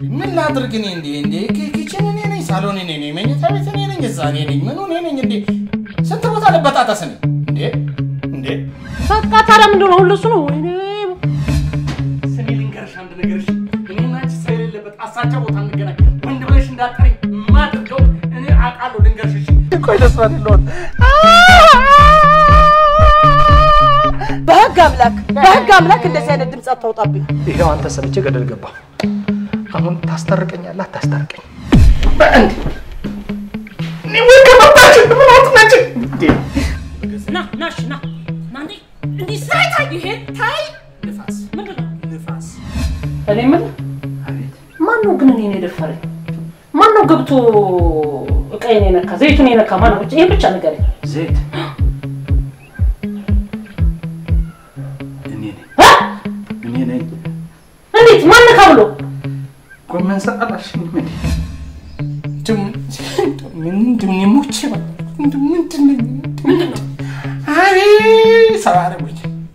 ምን ላድርግ እኔ እንዴ ኪችን እኔ ነኝ ሳሎን እኔ ነኝ መኝታ ቤት እኔ ነኝ እዛ እኔ ነኝ ምን ሆነ ነኝ እንዴ ስንት ቦታ ለበጣጣስ ነኝ እንዴ በቃ ታዲያ ምንድን ነው ሁሉ እሱ ነው ወይኔ ስሚ ልንገርሽ አንድ ነገርሽ እኔና አንቺ ሳይለበት አሳቻ ቦታ እንገናኝ ወንድ ብለሽ እንዳትቀረኝ ማድርገው እኔ አቃለው ልንገርሽ እሺ ቆይ ለስራ አይደለም በህግ አምላክ እንደዚህ አይነት ድምጽ አታውጣብኝ ይሄው አንተ ሰምቼ ገደል ገባ አሁን ታስተርቀኛለህ አታስተርቀኝ በእንዴ ንወከ መጣች ምናት ነች ና ናንዴ እንዴ ሳይታይ ይሄ ታይ ንፋስ ምንድነው ንፋስ እኔ ምን አቤት ማን ነው ግን እኔ ደፈረኝ ማን ነው ገብቶ እቃዬን የነካ ዘይቱን የነካ ማን ነው ይሄ ብቻ ነገር ዘይት እኔ ነኝ እንዴት ማን ነካብሎ ኮመን ሰጣላሽ ምን ምንድን ሞቼ ምንድን አይ ሰባረቡኝ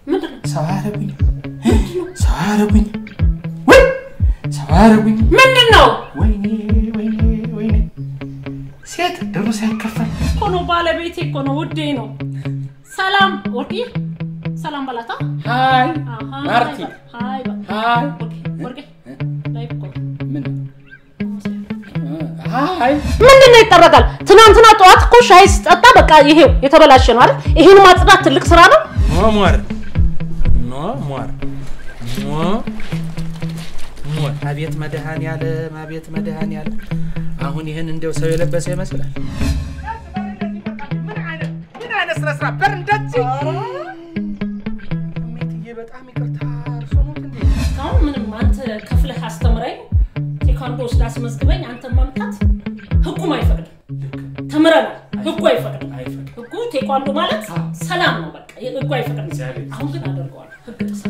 ምንድነው ወይኔ ሴት ድሩ ሳይከፈል ኮኖ ባለቤቴ ኮኖ ውዴ ነው ሰላም ወርቂ ሰላም ባላታ ሃይ ማርቲ ሃይ ወርቂ ላይፍ ኮ ሃይ ምንድነው ይጠረጋል ትናንትና ጧት እኮ ሻይ ስጠጣ በቃ ይሄው የተበላሸ ነው አይደል ይሄን ማጽዳት ትልቅ ስራ ነው ሞር አቤት መድሃኒያለ አሁን ይሄን እንደው ሰው የለበሰ ይመስላል ምን አይነት ስራ በር እንደዚህ እሜትዬ በጣም ይቅርታ እርሶኑት እንዴ አሁን ምንም አንተ ከፍለህ አስተምረኝ ቴኳንዶ ወስዳስ መዝግበኝ አንተ ማምጣት ህጉም አይፈቅድም ተምረናል ህጉ አይፈቅድም ህጉ ቴኳንዶ ማለት ሰላም ነው በቃ ህጉ አይፈቅድም አሁን ግን አደርገዋል ህግ ተሰራ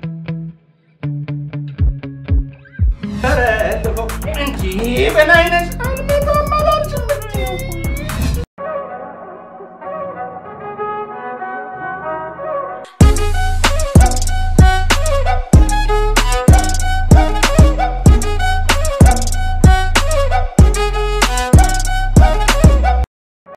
ይበለን